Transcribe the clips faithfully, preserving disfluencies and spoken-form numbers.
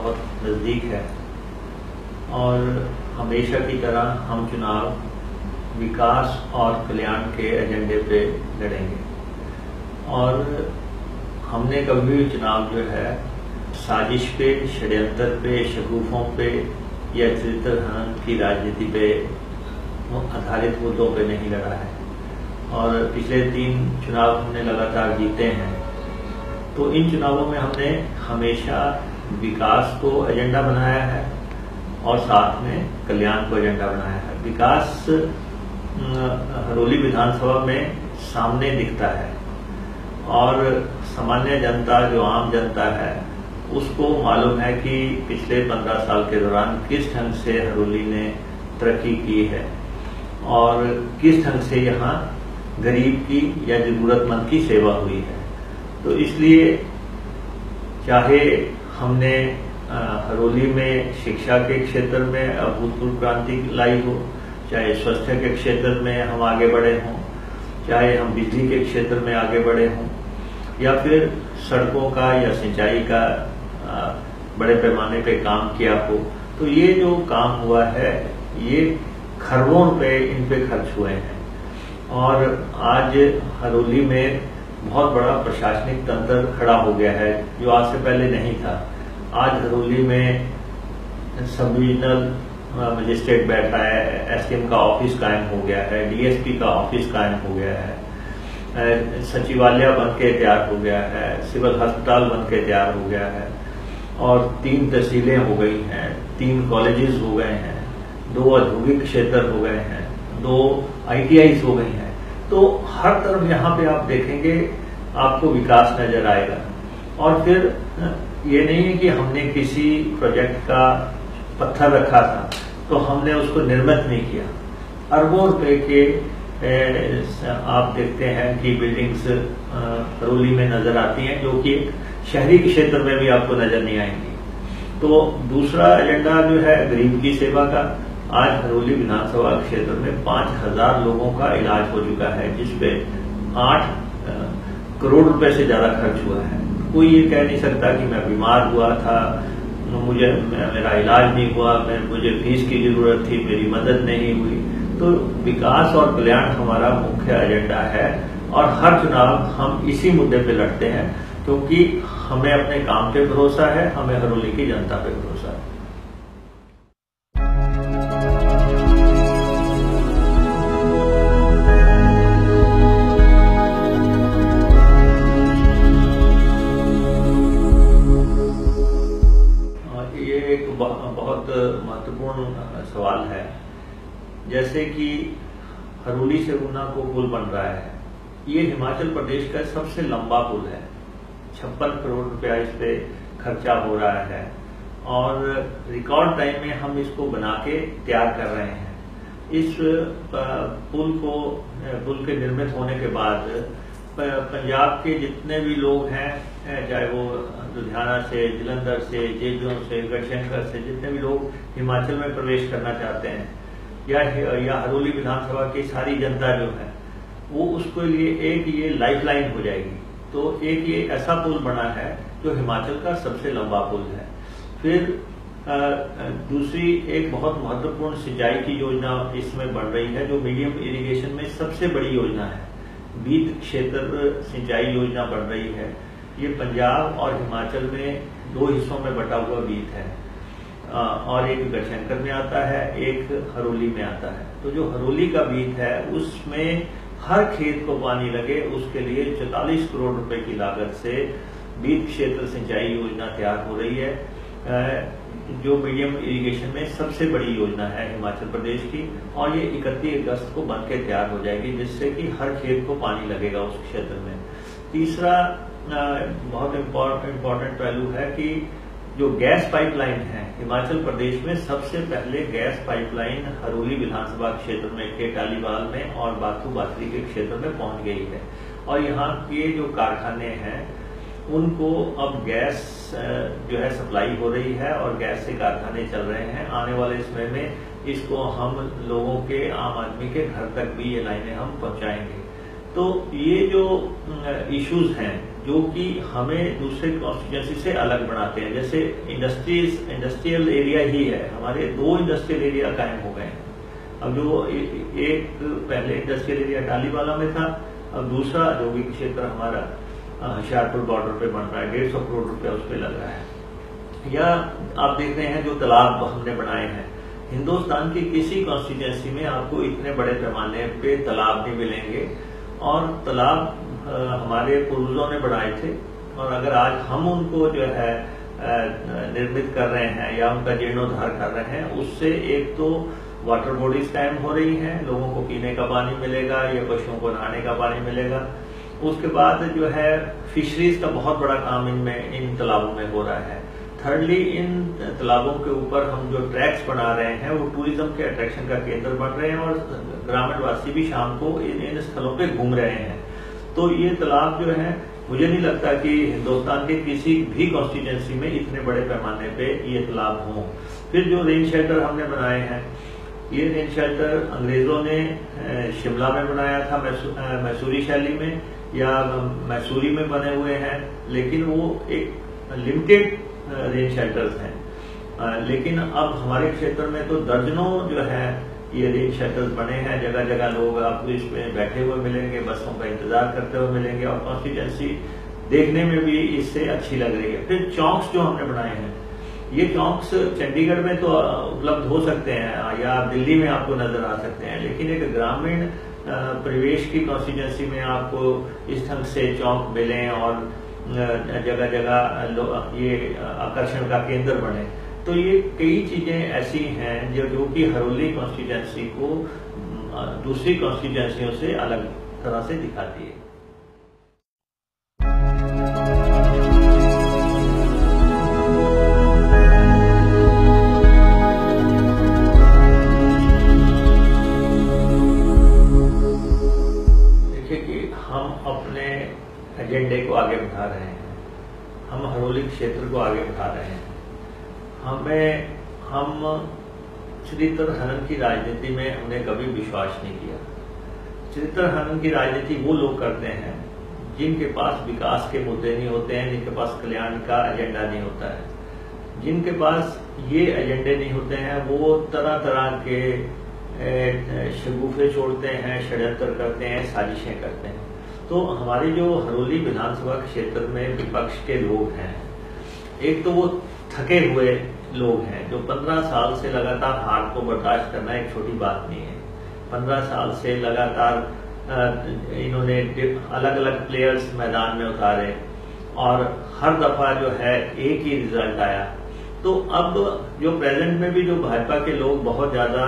बहुत नज़दीक है और हमेशा की तरह हम चुनाव विकास और कल्याण के एजेंडे पे लड़ेंगे। और हमने कभी भी चुनाव जो है साजिश पे, षड्यंत्र पे, शगुफों पे या चरित्र हनन की राजनीति पे आधारित मुद्दों पे नहीं लड़ा है। और पिछले तीन चुनाव हमने लगातार जीते हैं, तो इन चुनावों में हमने हमेशा विकास को एजेंडा बनाया है और साथ में कल्याण को एजेंडा बनाया है। विकास हरोली विधानसभा में सामने दिखता है और सामान्य जनता, जो आम जनता है, उसको मालूम है कि पिछले पंद्रह साल के दौरान किस ढंग से हरोली ने तरक्की की है और किस ढंग से यहाँ गरीब की या जरूरतमंद की सेवा हुई है। तो इसलिए चाहे हमने हरोली में शिक्षा के क्षेत्र में अभूतपूर्व क्रांति लाई हो, चाहे स्वास्थ्य के क्षेत्र में हम आगे बढ़े हों, चाहे हम बिजली के क्षेत्र में आगे बढ़े हों, या फिर सड़कों का या सिंचाई का बड़े पैमाने पे काम किया हो, तो ये जो काम हुआ है ये खरबों रुपए इन पे खर्च हुए हैं। और आज हरोली में बहुत बड़ा प्रशासनिक तंत्र खड़ा हो गया है जो आज से पहले नहीं था। आज हरोली में सब डिविजनल मजिस्ट्रेट बैठा है, एसडीएम का ऑफिस कायम हो गया है, डीएसपी का ऑफिस कायम हो गया है, सचिवालय बन के तैयार हो गया है, सिविल अस्पताल बन के तैयार हो गया है और तीन तहसीलें हो गई हैं, तीन कॉलेजेस हो गए हैं, दो औद्योगिक क्षेत्र हो गए हैं, दो आईटीआईज हो गई हैं। तो हर तरफ यहाँ पे आप देखेंगे आपको विकास नजर आएगा। और फिर ये नहीं है कि हमने किसी प्रोजेक्ट का पत्थर रखा था तो हमने उसको निर्मित नहीं किया। अरबों रुपए के ए, आप देखते हैं कि बिल्डिंग्स हरोली में नजर आती हैं, जो कि शहरी क्षेत्र में भी आपको नजर नहीं आएंगी। तो दूसरा एजेंडा जो है गरीब की सेवा का, आज हरोली विधानसभा क्षेत्र में पांच हजार लोगों का इलाज हो चुका है, जिसपे आठ करोड़ रुपए से ज्यादा खर्च हुआ है। कोई ये कह नहीं सकता कि मैं बीमार हुआ था, मुझे मेरा इलाज नहीं हुआ, मैं मुझे फीस की जरूरत थी, मेरी मदद नहीं हुई। तो विकास और कल्याण हमारा मुख्य एजेंडा है और हर चुनाव हम इसी मुद्दे पे लड़ते हैं, क्योंकि हमें अपने काम पे भरोसा है, हमें हरोली की जनता पे भरोसा है। बहुत महत्वपूर्ण सवाल है। जैसे कि हरोली से ऊना को पुल बन रहा है, ये हिमाचल प्रदेश का सबसे लंबा पुल है, छप्पन करोड़ रुपया इस पे खर्चा हो रहा है और रिकॉर्ड टाइम में हम इसको बना के तैयार कर रहे हैं। इस पुल को पुल के निर्मित होने के बाद पंजाब के जितने भी लोग हैं, चाहे वो लुधियाना से, जलंधर से, जेजों से, गढ़शंकर से, जितने भी लोग हिमाचल में प्रवेश करना चाहते हैं, या या हरोली विधानसभा की सारी जनता जो है, वो उसके लिए एक ये लाइफलाइन हो जाएगी। तो एक ये ऐसा पुल बना है जो हिमाचल का सबसे लंबा पुल है। फिर आ, दूसरी एक बहुत महत्वपूर्ण सिंचाई की योजना इसमें बन रही है, जो मीडियम इरिगेशन में सबसे बड़ी योजना है। बीत क्षेत्र सिंचाई योजना बन रही है। ये पंजाब और हिमाचल में दो हिस्सों में बटा हुआ बीत है और एक गढ़शंकर में आता है, एक हरोली में आता है। तो जो हरोली का बीत है उसमें हर खेत को पानी लगे, उसके लिए चौतालीस करोड़ रुपए की लागत से बीत क्षेत्र सिंचाई योजना तैयार हो रही है, जो मीडियम इरिगेशन में सबसे बड़ी योजना है हिमाचल प्रदेश की। और ये इकतीस अगस्त को बन के तैयार हो जाएगी, जिससे कि हर खेत को पानी लगेगा उस क्षेत्र में। तीसरा बहुत इम्पोर्टेंट पहलू है कि जो गैस पाइपलाइन है हिमाचल प्रदेश में, सबसे पहले गैस पाइपलाइन हरोली विधानसभा क्षेत्र में के टालीवाल में और बाथू बाथरी के क्षेत्र में पहुंच गई है। और यहाँ के जो कारखाने हैं उनको अब गैस जो है सप्लाई हो रही है और गैस से कारखाने चल रहे हैं। आने वाले समय में इसको हम लोगों के, आम आदमी के घर तक भी ये लाइनें हम पहुंचाएंगे। तो ये जो इश्यूज हैं जो कि हमें दूसरे कॉन्स्टिट्यूंसी से अलग बनाते हैं। जैसे इंडस्ट्रीज इंडस्ट्रियल एरिया ही है, हमारे दो इंडस्ट्रियल एरिया कायम हो गए हैं। अब जो एक पहले इंडस्ट्रियल एरिया टालीवाला में था, अब दूसरा औद्योगिक क्षेत्र हमारा होशियारपुर बॉर्डर पे बन रहा है, डेढ़ सौ करोड़ रुपया उस पर लग रहा है। या आप देख रहे हैं जो तालाब हमने बनाए हैं, हिंदुस्तान की किसी कॉन्स्टिट्यूंसी में आपको इतने बड़े पैमाने पे तालाब नहीं मिलेंगे। और तालाब हमारे पूर्वजों ने बनाए थे, और अगर आज हम उनको जो है निर्मित कर रहे हैं या उनका जीर्णोद्धार कर रहे हैं, उससे एक तो वाटर बॉडीज कायम हो रही हैं, लोगों को पीने का पानी मिलेगा या पशुओं को नहाने का पानी मिलेगा। उसके बाद जो है फिशरीज का बहुत बड़ा काम इनमें इन तालाबों में हो रहा है। थर्डली, इन तालाबों के ऊपर हम जो ट्रैक्स बना रहे हैं वो टूरिज्म के अट्रैक्शन का केंद्र बन रहे हैं, और ग्रामीण वासी भी शाम को इन इन स्थलों पे घूम रहे हैं। तो ये तालाब जो है, मुझे नहीं लगता कि हिंदुस्तान के किसी भी कॉन्स्टिट्यूंसी में इतने बड़े पैमाने पे ये तालाब हों। फिर जो रेन शेल्टर हमने बनाए हैं, ये रेन शेल्टर अंग्रेजों ने शिमला में बनाया था, मैसूरी शैली में या मैसूरी में बने हुए हैं, लेकिन वो एक लिमिटेड रेन शेल्टर्स हैं। लेकिन अब हमारे क्षेत्र में तो दर्जनों जो है ये रेन शेल्टर्स बने हैं। जगह जगह लोग आपको इसमें बैठे हुए मिलेंगे, बसों का इंतजार करते हुए मिलेंगे, और कॉन्स्टिट्यूंसी देखने में भी इससे अच्छी लग रही है। फिर चौक्स जो हमने बनाए हैं, ये चौक्स चंडीगढ़ में तो उपलब्ध हो सकते हैं या दिल्ली में आपको नजर आ सकते हैं, लेकिन एक ग्रामीण परिवेश की कॉन्स्टिट्यूंसी में आपको इस ढंग से चौक मिले और जगह जगह ये आकर्षण का केंद्र बने, तो ये कई चीजें ऐसी हैं जो जो कि हरोली कॉन्स्टिट्यूंसी को दूसरी कॉन्स्टिट्यूंसियों से अलग तरह से दिखाती है। देखिए कि हम अपने एजेंडे को आगे बढ़ा रहे हैं, हम हरोली क्षेत्र को आगे बढ़ा रहे हैं। हमें हम चरित्र हनन की राजनीति में हमने कभी विश्वास नहीं किया। चरित्र हनन की राजनीति वो लोग करते हैं जिनके पास विकास के मुद्दे नहीं होते हैं, जिनके पास कल्याण का एजेंडा नहीं होता है, जिनके पास ये एजेंडे नहीं होते हैं, वो तरह तरह के शगुफे छोड़ते हैं, षड्यंत्र करते हैं, साजिशें करते हैं। तो हमारे जो हरोली विधानसभा क्षेत्र में विपक्ष के लोग हैं, एक तो वो थके हुए लोग हैं जो पंद्रह साल से लगातार हार को बर्दाश्त करना एक छोटी बात नहीं है। पंद्रह साल से लगातार इन्होंने अलग अलग प्लेयर्स मैदान में उतारे और हर दफा जो है एक ही रिजल्ट आया। तो अब जो प्रेजेंट में भी जो भाजपा के लोग बहुत ज्यादा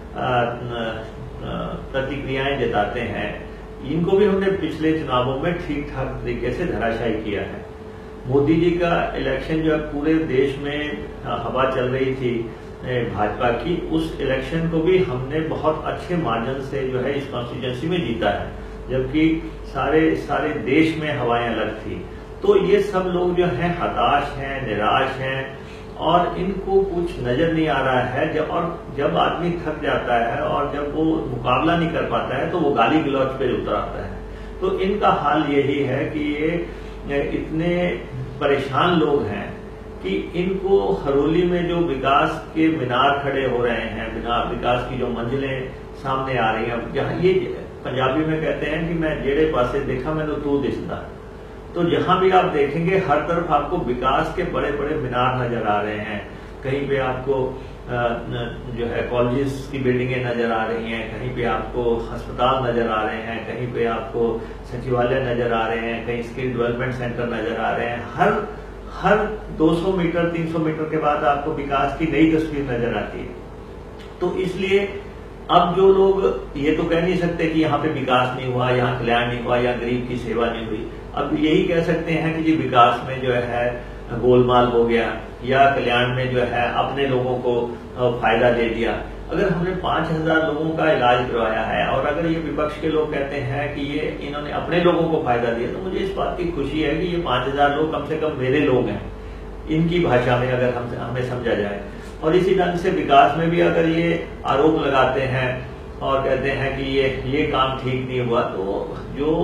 प्रतिक्रियाएं जताते हैं, इनको भी हमने पिछले चुनावों में ठीक ठाक तरीके से धराशायी किया है। मोदी जी का इलेक्शन जो पूरे देश में हवा चल रही थी भाजपा की, उस इलेक्शन को भी हमने बहुत अच्छे मार्जिन से जो है इस कॉन्स्टिट्यूंसी में जीता है, जबकि सारे सारे देश में हवाएं अलग थी। तो ये सब लोग जो हैं हताश हैं, निराश हैं, और इनको कुछ नजर नहीं आ रहा है। जब और जब आदमी थक जाता है और जब वो मुकाबला नहीं कर पाता है तो वो गाली गलौज पे उतर आता है। तो इनका हाल यही है कि ये इतने परेशान लोग हैं कि इनको हरोली में जो विकास के मीनार खड़े हो रहे हैं, विकास की जो मंजिलें सामने आ रही हैं, जहां ये पंजाबी में कहते हैं कि मैं जेड़े पासे देखा मैंने तू दिसदा, तो जहां भी आप देखेंगे हर तरफ आपको विकास के बड़े बड़े मीनार नजर आ रहे हैं। कहीं पे आपको जो है कॉलेजेस की बिल्डिंगें नजर आ रही हैं, कहीं पे आपको अस्पताल नजर आ रहे हैं, कहीं पे आपको सचिवालय नजर आ रहे हैं, कहीं स्किल डेवलपमेंट सेंटर नजर आ रहे हैं। हर हर दो सौ मीटर तीन सौ मीटर के बाद आपको विकास की नई तस्वीर नजर आती है। तो इसलिए अब जो लोग ये तो कह नहीं सकते कि यहाँ पे विकास नहीं हुआ, यहाँ कल्याण नहीं हुआ, या गरीब की सेवा नहीं हुई। अब यही कह सकते हैं कि जी विकास में जो है गोलमाल हो गया, या कल्याण में जो है अपने लोगों को फायदा दे दिया। अगर हमने पांच हजार लोगों का इलाज करवाया है और अगर ये विपक्ष के लोग कहते हैं कि ये इन्होंने अपने लोगों को फायदा दिया, तो मुझे इस बात की खुशी है कि ये पांच हजार लोग कम से कम मेरे लोग हैं, इनकी भाषा में अगर हम हमें समझा जाए। और इसी ढंग से विकास में भी अगर ये आरोप लगाते हैं और कहते हैं कि ये ये काम ठीक नहीं हुआ, तो जो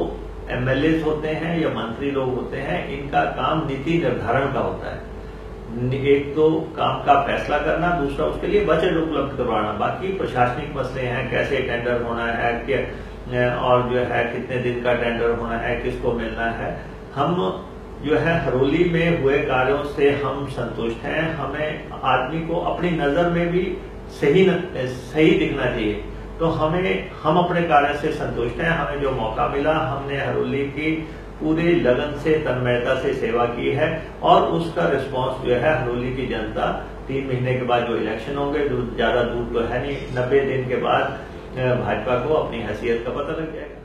एमएलए होते हैं या मंत्री लोग होते हैं, इनका काम नीति निर्धारण का होता है। एक तो काम का फैसला करना, दूसरा उसके लिए बजट उपलब्ध करवाना, बाकी प्रशासनिक मसले हैं, कैसे टेंडर होना है क्या, और जो है कितने दिन का टेंडर होना है, किसको मिलना है। हम जो है हरोली में हुए कार्यों से हम संतुष्ट हैं। हमें आदमी को अपनी नजर में भी सही न, सही दिखना चाहिए, तो हमें हम अपने कार्य से संतुष्ट हैं। हमें जो मौका मिला, हमने हरोली की पूरे लगन से, तन्मयता से सेवा की है, और उसका रिस्पांस जो है हरोली की जनता तीन महीने के बाद जो इलेक्शन होंगे, ज्यादा दूर तो है नहीं, नब्बे दिन के बाद भाजपा को अपनी हैसियत का पता लग जाएगा।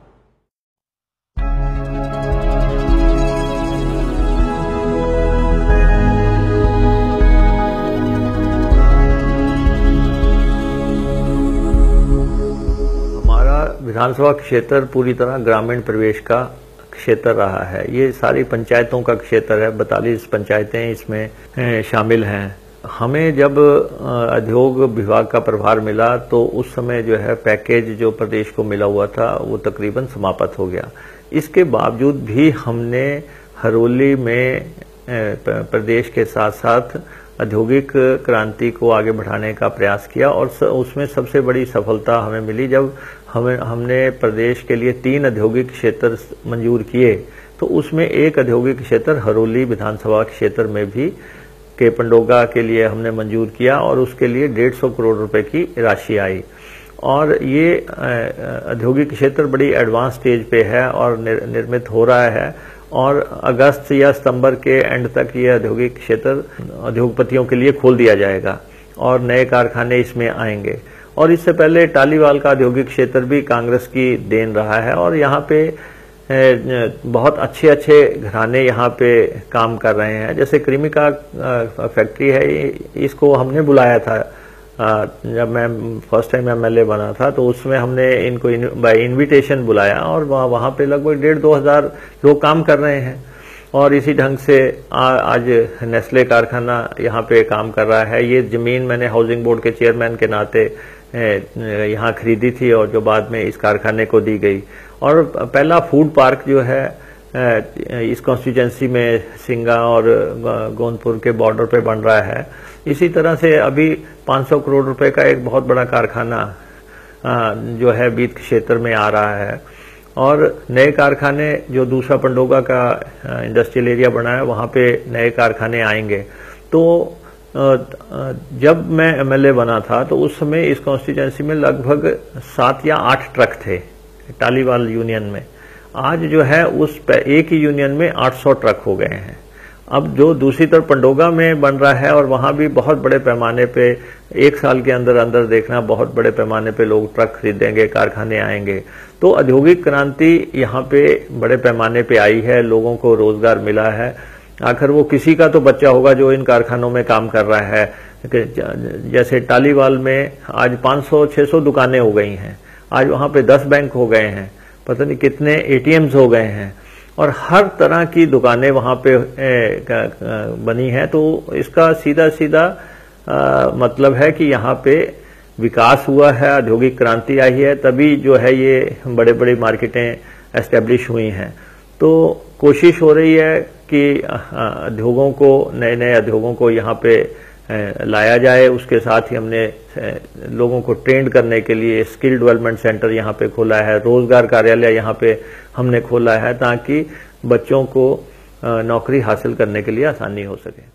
विधानसभा क्षेत्र पूरी तरह ग्रामीण प्रवेश का क्षेत्र रहा है। ये सारी पंचायतों का क्षेत्र है, बतालीस पंचायतें इसमें शामिल हैं। हमें जब उद्योग विभाग का प्रभार मिला तो उस समय जो है पैकेज जो प्रदेश को मिला हुआ था वो तकरीबन समाप्त हो गया। इसके बावजूद भी हमने हरोली में प्रदेश के साथ साथ औद्योगिक क्रांति को आगे बढ़ाने का प्रयास किया, और उसमें सबसे बड़ी सफलता हमें मिली जब हमें हमने प्रदेश के लिए तीन औद्योगिक क्षेत्र मंजूर किए। तो उसमें एक औद्योगिक क्षेत्र हरोली विधानसभा क्षेत्र में भी के पंडोगा के लिए हमने मंजूर किया, और उसके लिए डेढ़ सौ करोड़ रुपए की राशि आई। और ये औद्योगिक क्षेत्र बड़ी एडवांस स्टेज पे है और निर, निर्मित हो रहा है, और अगस्त या सितंबर के एंड तक ये औद्योगिक क्षेत्र उद्योगपतियों के लिए खोल दिया जाएगा और नए कारखाने इसमें आएंगे। और इससे पहले टालीवाल का औद्योगिक क्षेत्र भी कांग्रेस की देन रहा है, और यहाँ पे बहुत अच्छे अच्छे घराने यहाँ पे काम कर रहे हैं। जैसे क्रीमिका फैक्ट्री है, इसको हमने बुलाया था जब मैं फर्स्ट टाइम एमएलए बना था, तो उसमें हमने इनको बाय इनविटेशन बुलाया, और वहाँ वहाँ पे लगभग डेढ़ दो हजार लोग काम कर रहे हैं। और इसी ढंग से आज नेस्ले कारखाना यहाँ पे काम कर रहा है। ये जमीन मैंने हाउसिंग बोर्ड के चेयरमैन के नाते यहाँ खरीदी थी, और जो बाद में इस कारखाने को दी गई। और पहला फूड पार्क जो है इस कॉन्स्टिट्यूएंसी में सिंगा और गोंदपुर के बॉर्डर पे बन रहा है। इसी तरह से अभी पाँच सौ करोड़ रुपए का एक बहुत बड़ा कारखाना जो है बीत क्षेत्र में आ रहा है, और नए कारखाने जो दूसरा पंडोगा का इंडस्ट्रियल एरिया बना है वहां पे नए कारखाने आएंगे। तो जब मैं एमएलए बना था तो उस समय इस कॉन्स्टिट्यूएंसी में लगभग सात या आठ ट्रक थे टालीवाल यूनियन में। आज जो है उस एक ही यूनियन में आठ सौ ट्रक हो गए हैं। अब जो दूसरी तरफ पंडोगा में बन रहा है, और वहां भी बहुत बड़े पैमाने पे एक साल के अंदर अंदर देखना बहुत बड़े पैमाने पे लोग ट्रक खरीदेंगे, कारखाने आएंगे। तो औद्योगिक क्रांति यहाँ पे बड़े पैमाने पे आई है, लोगों को रोजगार मिला है। आखिर वो किसी का तो बच्चा होगा जो इन कारखानों में काम कर रहा है। जैसे टालीवाल में आज पाँच सौ छह सौ दुकानें हो गई हैं, आज वहां पे दस बैंक हो गए हैं, पता नहीं कितने एटीएम्स हो गए हैं, और हर तरह की दुकानें वहां पे बनी हैं। तो इसका सीधा सीधा आ, मतलब है कि यहाँ पे विकास हुआ है, औद्योगिक क्रांति आई है, तभी जो है ये बड़े बड़ी मार्केटें एस्टेब्लिश हुई हैं। तो कोशिश हो रही है कि उद्योगों को, नए नए उद्योगों को यहाँ पे लाया जाए। उसके साथ ही हमने लोगों को ट्रेंड करने के लिए स्किल डेवलपमेंट सेंटर यहाँ पे खोला है, रोजगार कार्यालय यहाँ पे हमने खोला है, ताकि बच्चों को नौकरी हासिल करने के लिए आसानी हो सके।